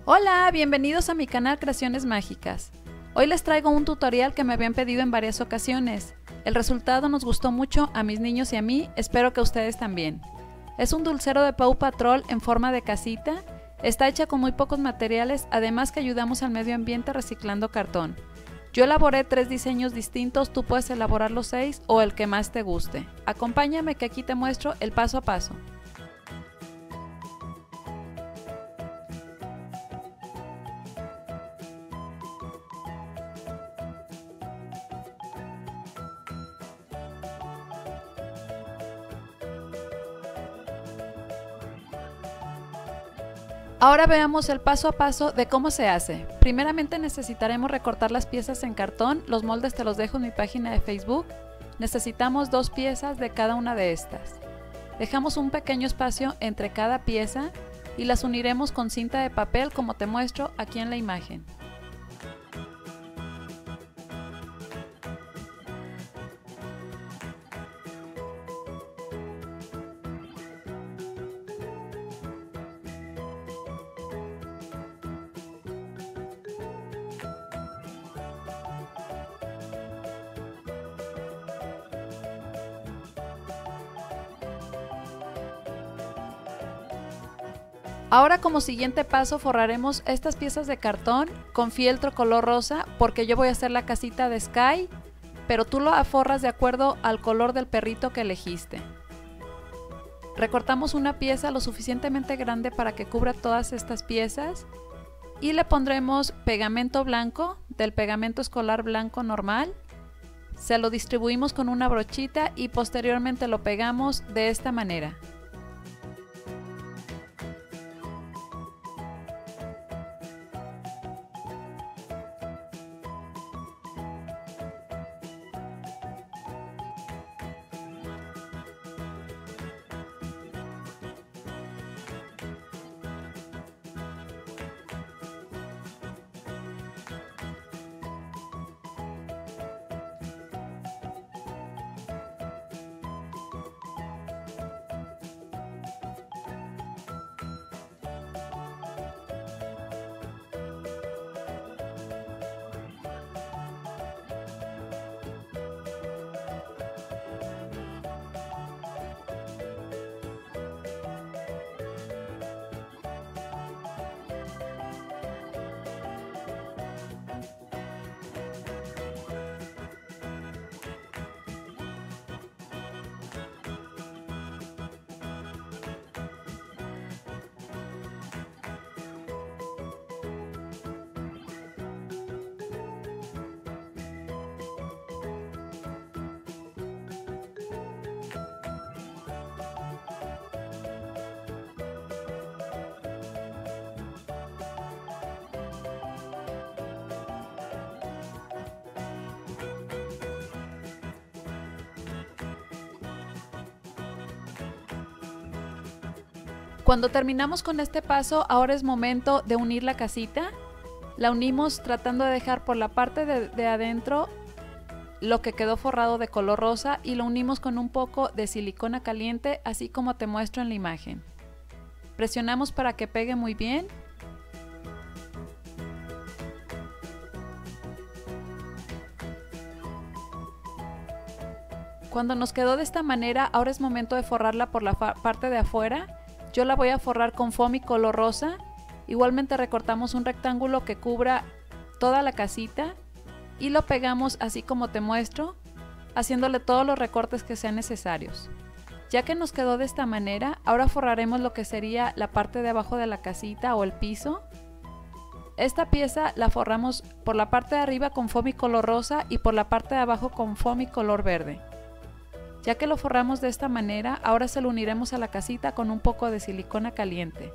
Hola, bienvenidos a mi canal Creaciones Mágicas. Hoy les traigo un tutorial que me habían pedido en varias ocasiones. El resultado nos gustó mucho a mis niños y a mí, espero que a ustedes también. Es un dulcero de Paw Patrol en forma de casita. Está hecha con muy pocos materiales, además que ayudamos al medio ambiente reciclando cartón. Yo elaboré 3 diseños distintos, tú puedes elaborar los 6 o el que más te guste. Acompáñame que aquí te muestro el paso a paso. Ahora veamos el paso a paso de cómo se hace. Primeramente necesitaremos recortar las piezas en cartón, los moldes te los dejo en mi página de Facebook. Necesitamos 2 piezas de cada una de estas. Dejamos un pequeño espacio entre cada pieza y las uniremos con cinta de papel como te muestro aquí en la imagen. Ahora como siguiente paso forraremos estas piezas de cartón con fieltro color rosa porque yo voy a hacer la casita de Sky, pero tú lo forras de acuerdo al color del perrito que elegiste. Recortamos una pieza lo suficientemente grande para que cubra todas estas piezas y le pondremos pegamento blanco, del pegamento escolar blanco normal. Se lo distribuimos con una brochita y posteriormente lo pegamos de esta manera. Cuando terminamos con este paso, ahora es momento de unir la casita. La unimos tratando de dejar por la parte de adentro lo que quedó forrado de color rosa y lo unimos con un poco de silicona caliente, así como te muestro en la imagen. Presionamos para que pegue muy bien. Cuando nos quedó de esta manera, ahora es momento de forrarla por la parte de afuera. Yo la voy a forrar con foamy color rosa. Igualmente recortamos un rectángulo que cubra toda la casita y lo pegamos así como te muestro, haciéndole todos los recortes que sean necesarios. Ya que nos quedó de esta manera, ahora forraremos lo que sería la parte de abajo de la casita o el piso. Esta pieza la forramos por la parte de arriba con foamy color rosa y por la parte de abajo con foamy color verde. Ya que lo forramos de esta manera, ahora se lo uniremos a la casita con un poco de silicona caliente.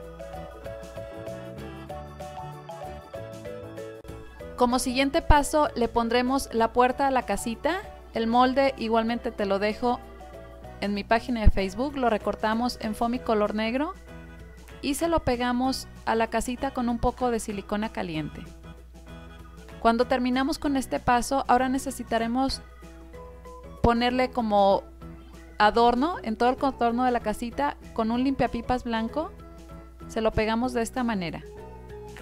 Como siguiente paso le pondremos la puerta a la casita. El molde igualmente te lo dejo en mi página de Facebook, lo recortamos en foamy color negro y se lo pegamos a la casita con un poco de silicona caliente. Cuando terminamos con este paso, ahora necesitaremos ponerle como adorno en todo el contorno de la casita con un limpiapipas blanco. Se lo pegamos de esta manera.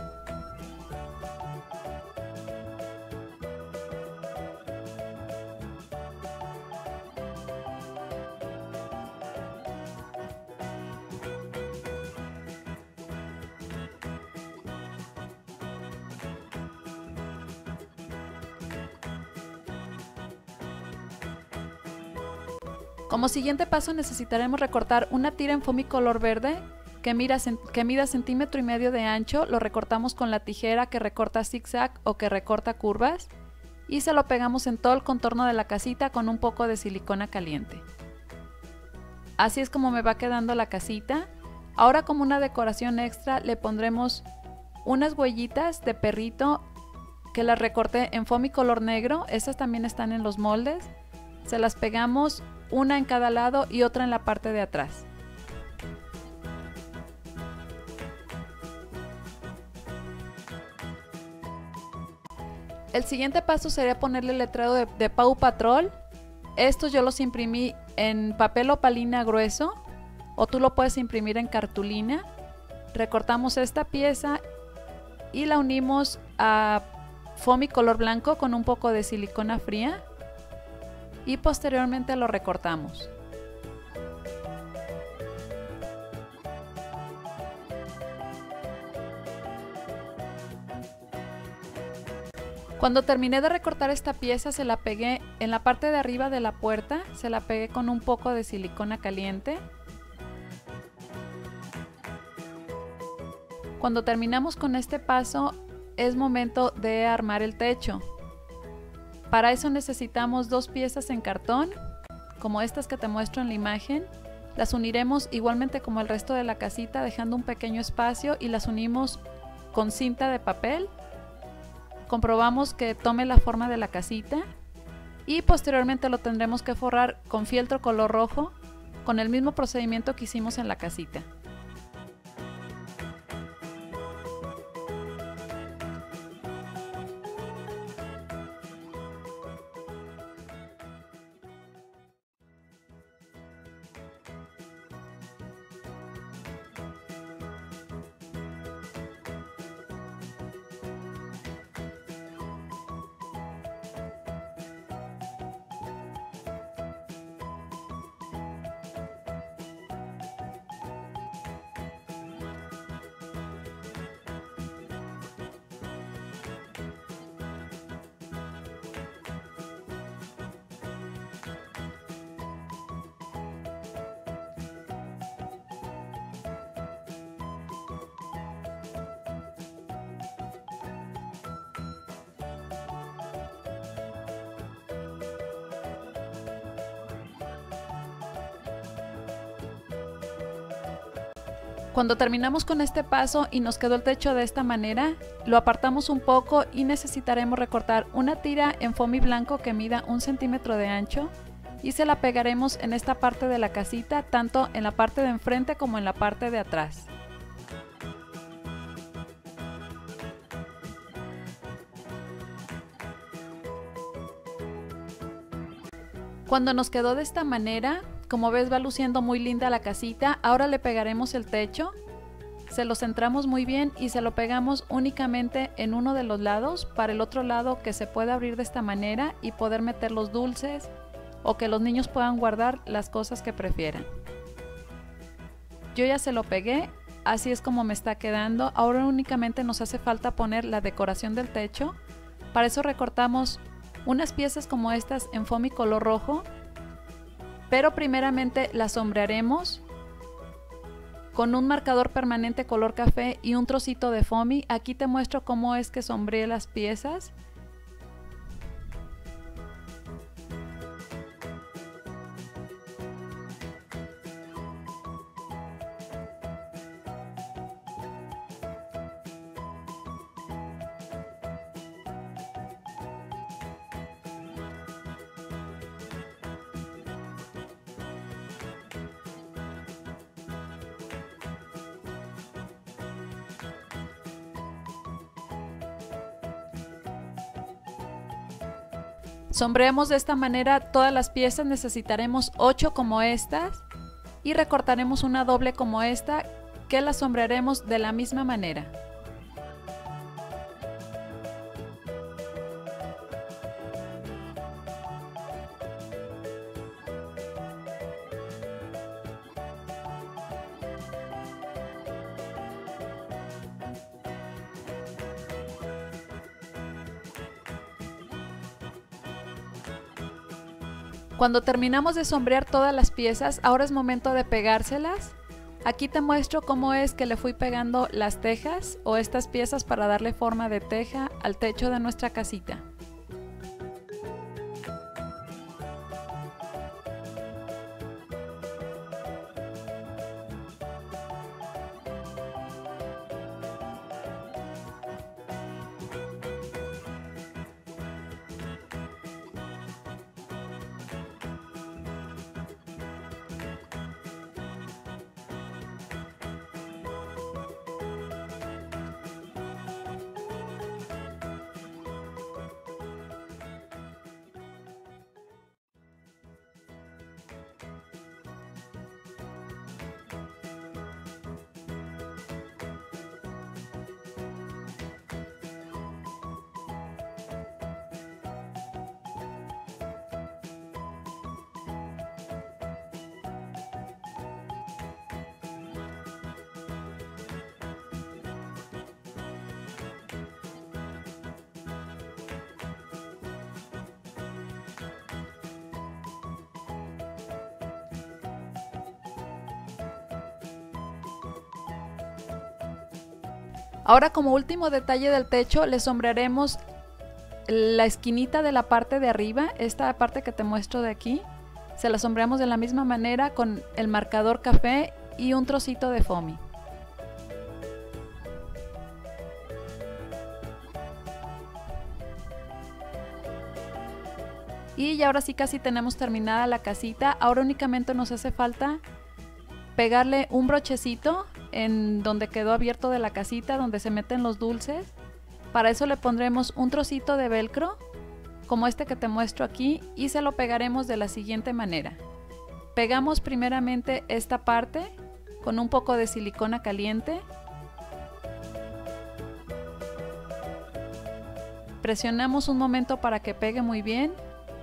Como siguiente paso necesitaremos recortar una tira en foamy color verde que mida 1,5 centímetros de ancho. Lo recortamos con la tijera que recorta zigzag o que recorta curvas y se lo pegamos en todo el contorno de la casita con un poco de silicona caliente. Así es como me va quedando la casita. Ahora, como una decoración extra, le pondremos unas huellitas de perrito que las recorté en foamy color negro. Estas también están en los moldes. Se las pegamos una en cada lado y otra en la parte de atrás. El siguiente paso sería ponerle el letrero de Paw Patrol. Estos yo los imprimí en papel opalina grueso o tú lo puedes imprimir en cartulina. Recortamos esta pieza y la unimos a foamy color blanco con un poco de silicona fría y posteriormente lo recortamos. Cuando terminé de recortar esta pieza, se la pegué en la parte de arriba de la puerta, se la pegué con un poco de silicona caliente. Cuando terminamos con este paso, es momento de armar el techo. Para eso necesitamos 2 piezas en cartón, como estas que te muestro en la imagen. Las uniremos igualmente como el resto de la casita, dejando un pequeño espacio, y las unimos con cinta de papel. Comprobamos que tome la forma de la casita y posteriormente lo tendremos que forrar con fieltro color rojo con el mismo procedimiento que hicimos en la casita. Cuando terminamos con este paso y nos quedó el techo de esta manera, lo apartamos un poco y necesitaremos recortar una tira en foamy blanco que mida 1 centímetro de ancho y se la pegaremos en esta parte de la casita, tanto en la parte de enfrente como en la parte de atrás. Cuando nos quedó de esta manera, como ves va luciendo muy linda la casita. Ahora le pegaremos el techo, se lo centramos muy bien y se lo pegamos únicamente en uno de los lados, para el otro lado que se pueda abrir de esta manera y poder meter los dulces o que los niños puedan guardar las cosas que prefieran. Yo ya se lo pegué, así es como me está quedando. Ahora únicamente nos hace falta poner la decoración del techo. Para eso recortamos unas piezas como estas en foamy color rojo, pero primeramente las sombrearemos con un marcador permanente color café y un trocito de foamy. Aquí te muestro cómo es que sombreé las piezas. Sombreamos de esta manera todas las piezas, necesitaremos 8 como estas y recortaremos una doble como esta que la sombrearemos de la misma manera. Cuando terminamos de sombrear todas las piezas, ahora es momento de pegárselas. Aquí te muestro cómo es que le fui pegando las tejas o estas piezas para darle forma de teja al techo de nuestra casita. Ahora, como último detalle del techo, le sombrearemos la esquinita de la parte de arriba, esta parte que te muestro de aquí. Se la sombreamos de la misma manera con el marcador café y un trocito de foamy. Y ya ahora sí casi tenemos terminada la casita. Ahora únicamente nos hace falta pegarle un brochecito en donde quedó abierto de la casita, donde se meten los dulces. Para eso le pondremos un trocito de velcro, como este que te muestro aquí, y se lo pegaremos de la siguiente manera. Pegamos primeramente esta parte con un poco de silicona caliente. Presionamos un momento para que pegue muy bien.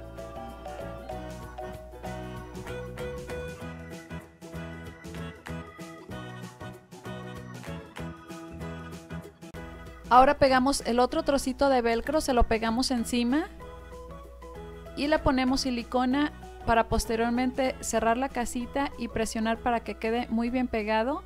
Ahora pegamos el otro trocito de velcro, se lo pegamos encima y le ponemos silicona para posteriormente cerrar la casita y presionar para que quede muy bien pegado.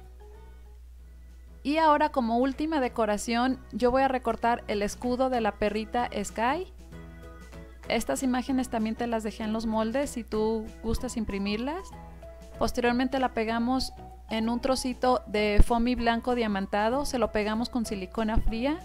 Y ahora, como última decoración, yo voy a recortar el escudo de la perrita Sky. Estas imágenes también te las dejé en los moldes si tú gustas imprimirlas. Posteriormente la pegamos en un trocito de foamy blanco diamantado, se lo pegamos con silicona fría.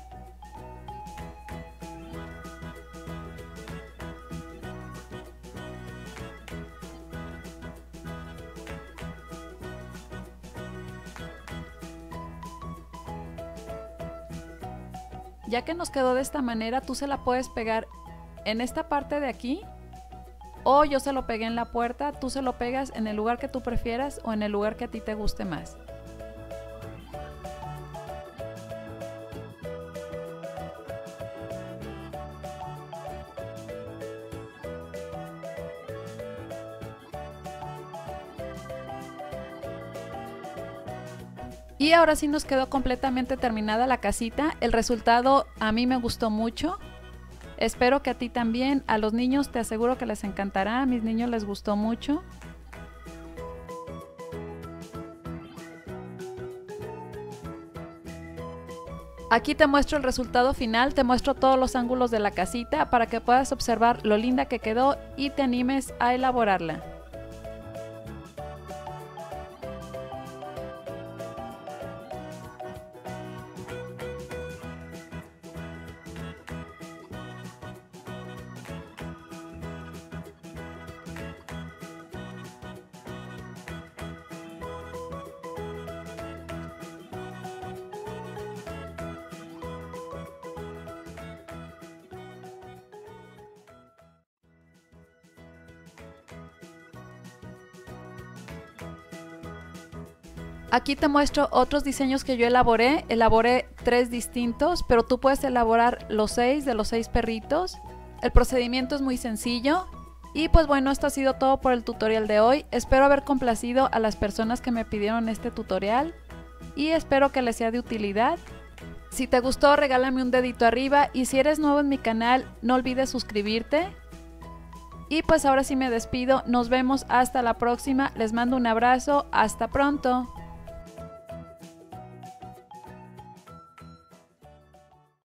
Ya que nos quedó de esta manera, tú se la puedes pegar en esta parte de aquí, o yo se lo pegué en la puerta, tú se lo pegas en el lugar que tú prefieras o en el lugar que a ti te guste más. Y ahora sí nos quedó completamente terminada la casita. El resultado a mí me gustó mucho. Espero que a ti también. A los niños te aseguro que les encantará. A mis niños les gustó mucho. Aquí te muestro el resultado final. Te muestro todos los ángulos de la casita para que puedas observar lo linda que quedó y te animes a elaborarla. Aquí te muestro otros diseños que yo elaboré. Elaboré 3 distintos, pero tú puedes elaborar los 6 de los 6 perritos. El procedimiento es muy sencillo. Y pues bueno, esto ha sido todo por el tutorial de hoy. Espero haber complacido a las personas que me pidieron este tutorial y espero que les sea de utilidad. Si te gustó, regálame un dedito arriba y si eres nuevo en mi canal, no olvides suscribirte. Y pues ahora sí me despido, nos vemos hasta la próxima, les mando un abrazo, hasta pronto.